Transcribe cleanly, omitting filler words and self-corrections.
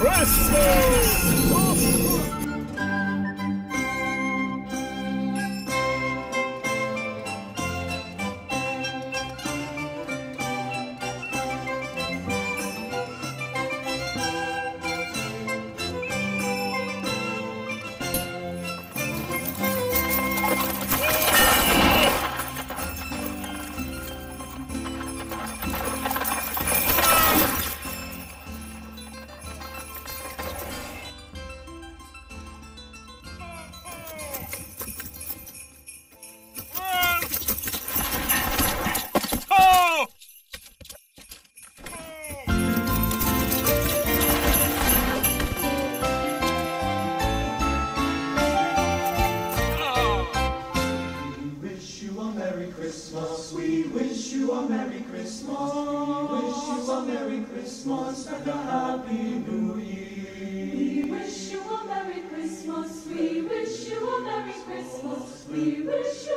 We wish you a Merry Christmas. We wish you a Merry Christmas and a Happy New Year. We wish you a Merry Christmas. We wish you a Merry Christmas. We wish you